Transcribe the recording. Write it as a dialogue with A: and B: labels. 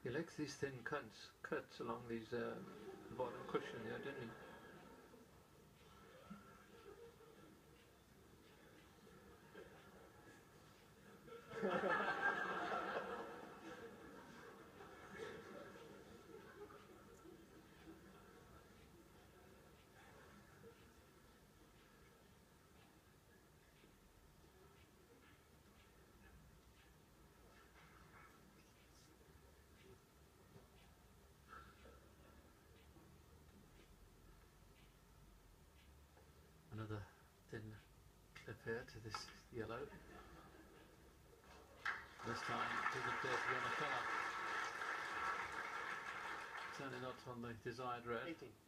A: He likes these thin cuts along these bottom cushion there, didn't he? Another thin clip here to this yellow. This time it doesn't appear to be on a colour. Certainly not on the desired red.
B: 18.